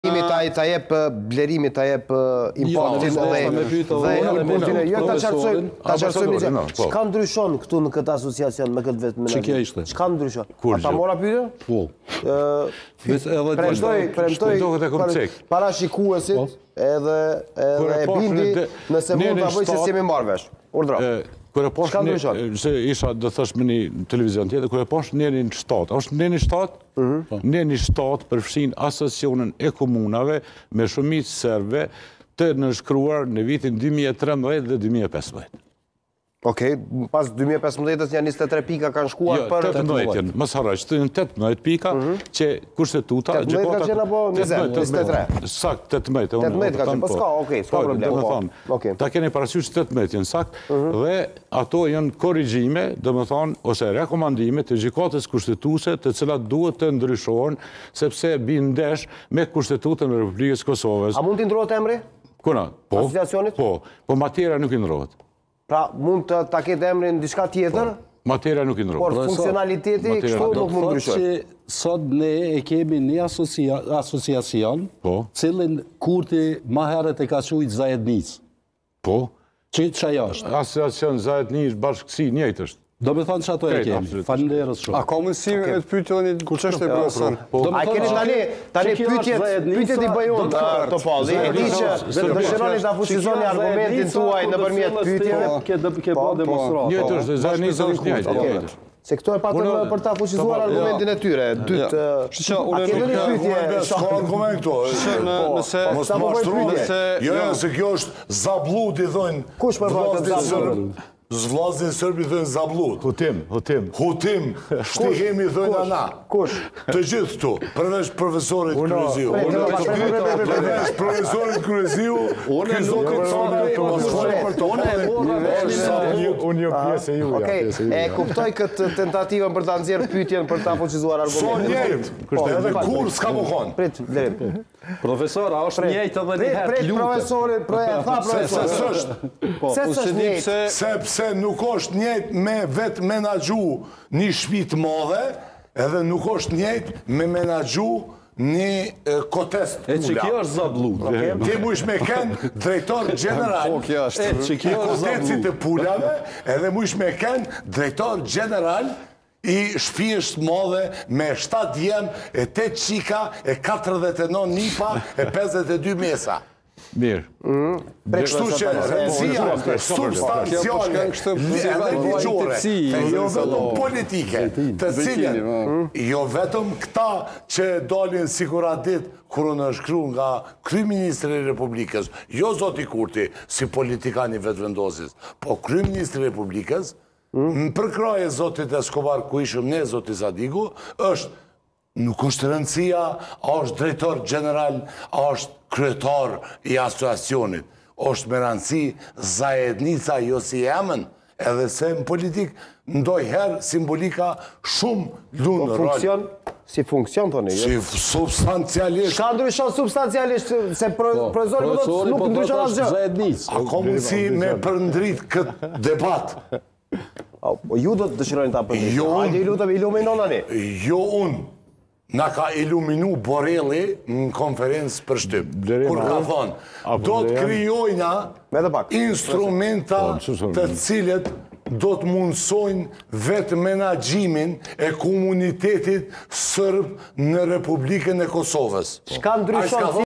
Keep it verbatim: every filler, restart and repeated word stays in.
Ta jep blerimit, ta jep impaktin dhe impulsin e jo ta qartësojmë, ta qartësojmë një gjë. Çka ndryshon këtu në këtë asociacion me këtë vetë menaxhim? Çka ndryshon? Ata mora pyetën? Po. Ë premtoj, premtoj parashikuesit edhe edhe e bindi nëse mund ta bëj se si më marr vesh. Urdhro. Kur e posh se isha do thosh me një televizion tjetër, kur e posh nenin shtat, është neni shtat? Neni shtat përfshin asociacionin e komunave me shumicë serbe të nënshkruar në vitin dy mijë e trembëdhjetë dhe dy mijë e pesëmbëdhjetë. Okej, pas dy mijë e pesëmbëdhjetës janë njëzet e tre pika kanë shkuar për tetëmbëdhjetë. Mos harroj, të janë tetëmbëdhjetë pika që kushtetuta gjykata kanë apo njëzet, njëzet e tre. Sakt tetëmbëdhjetë. tetëmbëdhjetë ka qenë, po s'ka, okej, s'ka problem. Okej. Ta keni parasysh tetëmbëdhjetë janë sakt dhe ato janë korrigjime, domethënë ose rekomandime të gjykatës kushtetuese, të cilat duhet të ndryshohen sepse bin ndesh me Kushtetutën e Republikës Kosovës. A mund të ndrohet emri? Kuna? Po. Asociacionit? Po, po materia nuk i ndrohet. Pra, mund të ta ketë emrin diçka tjetër? Materia nuk i ndrohet. Por funksionaliteti kështu nuk mund ndryshoj. Sot ne e kemi një asociacion, cilin kurti ma herët e ka quajtur Zajednis. Po. Ç'ajo është? Asociacion Zajednis bashkësi njëjtë është. Do me thonë që ato e kemi, falenderës shumë. A ka mundësi e të pyetoni kur ç'është e profesor? A keni tani, tani pyetjet, pyetjet i bëj unë, Topalli, e di që dëshironi ta fuqizoni argumentin tuaj nëpërmjet pyetjeve. Ke bë demonstratë. Njëjtë është, Zajednis është njëjtë. Se këto e patën për ta fuqizuar argumentin e tyre. Dytë, a keni një pyetje? S'ka argument këto. Nëse mos mashtruani se jo, se kjo është zablut i thonë. Kush po vjen zablut? Zvllazin sërbi thënë zablut. Hutim, hutim. Hutim, shtihemi thënë ana. Kush? Të gjithë këtu, përveç profesorit Kryeziu. Përveç profesorit Kryeziu, ky zot e thonë të mos folë për to. Unë jo pjesë e juaj. Okej, e kuptoj këtë tentativën për ta nxjerrë pyetjen për ta fuqizuar argumentin. Edhe kur s'ka më kon. Prit, vlerim. Profesor, a është njëjtë edhe një herë lutë? Prit, profesori, tha profesori. Sepse nuk është njëjtë me vetë menaxhu një shtëpi të madhe, edhe nuk është njëjtë me menaxhu një kotest pula. E që kjo është zablut. Ti mush me kënë drejtor general e kotestit të pulave, edhe mush me kënë drejtor general i shtëpisë të madhe me shtatë djem, e tetë qika, e katërdhjetë e nëntë nipa, e pesëdhjetë e dy mesa. Mirë. Kështu që rëndësia substanciale edhe ligjore, jo vetëm politike, të cilën jo vetëm këta që dalin sigurat ditë kur në shkru nga Kryeministri i Republikës, jo zoti Kurti, si politikani vetëvendosis, po Kryeministri i Republikës, në përkraje zotit Escobar, ku ishëm ne, zotit Zadigu, është, nuk është rëndësia, a është drejtor general, a është kryetar i asociacionit, është me rëndësi Zajednica jo si emën, edhe se në politik, ndoj herë simbolika shumë lunë rol. Si funksion, thoni? Si substancialisht. Shka ndryshon substancialisht, se profesori nuk ndryshon asgjë? A ka mundësi me përndrit këtë debat? Ju do të dëshirojnë ta përndrit? Hajde i lutëm, iluminon ani? Jo unë. Na ka iluminu Borelli në konferencë për shtyp. Kur ka thonë, do të krijojna instrumenta të cilët do të mundsojnë vetë menaxhimin e komunitetit sërb në Republikën e Kosovës. Çka ndryshon?